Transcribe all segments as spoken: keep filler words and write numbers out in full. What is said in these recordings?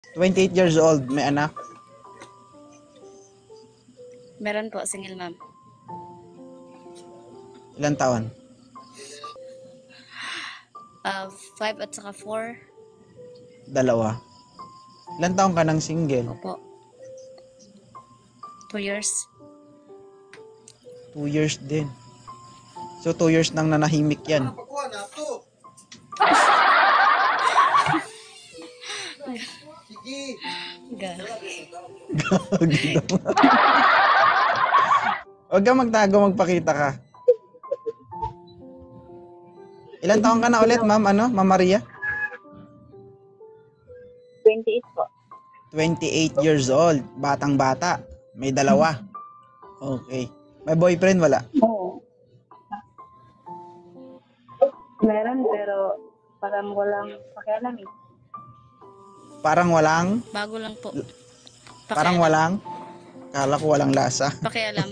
twenty-eight years old, may anak. Meron po, single mom. Ilang taon? Uh, five at saka four. Dalawa. Ilang taon ka ng single? Opo. Two years. Two years din. So, two years nang nanahimik yan. Ga. Huwag kang magtago, magpakita ka. Ilang taon ka na ulit, ma'am? Ano? Ma'am Maria? twenty-eight po. twenty-eight years old. Batang bata. May dalawa. Okay. May boyfriend, wala? Oo. Meron pero parang walang pakialam eh. Parang walang? Bago lang po. Parang Pakialam. walang? Kala ko walang lasa. Pakialam.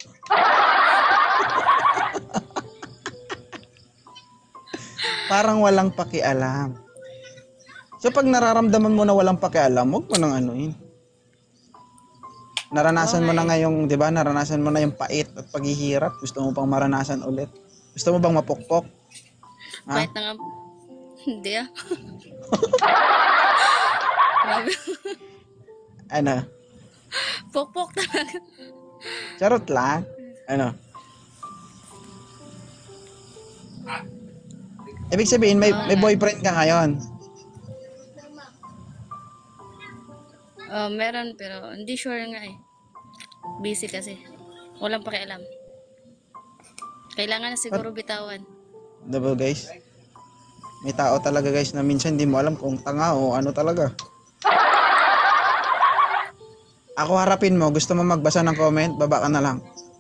Parang walang pakialam. So pag nararamdaman mo na walang pakialam, huwag mo nang anuin. Naranasan mo na ngayong, di ba, naranasan mo na yung pait at paghihirap. Gusto mo pang maranasan ulit? Gusto mo bang mapukpok? Ha? Kahit na nga. Hindi ah. Grabe. Ano? Pokpok talaga. Charot lang. Ano? Ibig sabihin, may, may boyfriend ka ngayon. Uh, meron pero hindi sure nga eh. Busy kasi. Walang pakialam. Kailangan na siguro bitawan. Diba guys? May tao talaga guys na minsan hindi mo alam kung tanga o ano talaga. Ako harapin mo, gusto mo magbasa ng comment, baba ka na lang.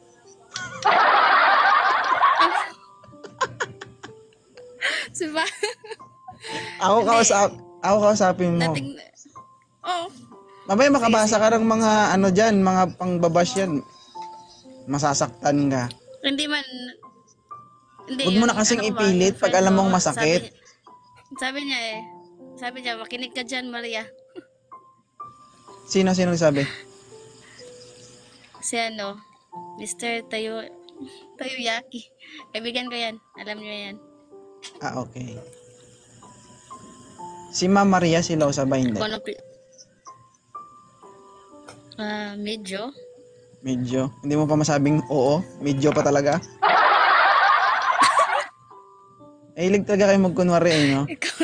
Diba? Ako kausap, ako kausapin mo. Dating... Oh. Mamaya makabasa ka ng mga ano dyan, mga pangbabash yan. Masasaktan ka. Hindi man... Hindi, Huwag mo na yung kasing ano ko ba, ipilit yung pag friend alam ko, mong masakit. Sabi, sabi niya eh. Sabi niya, makinig ka dyan, Maria. Sino, sino sabi? Si ano, mister Tayo... Tayoyaki. Kaibigan ko yan. Alam niyo yan. Ah, okay. Si Ma'am Maria, sila o sabay hindi? Kung ano... pi- Ah, medyo. Medyo. Hindi mo pa masabing oo, medyo pa talaga. Eh, hilig talaga kayo magkunwari eh, no? Ikaw...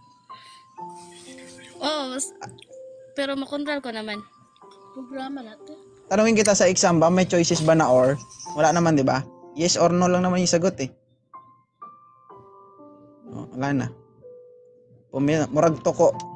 Oh, mas... Pero makontrol ko naman. Programa natin. Tanungin kita sa exam ba, may choices ba na or? Wala naman, di ba? Yes or no lang naman yung sagot eh. Oh, wala na. Pumi- murag toko.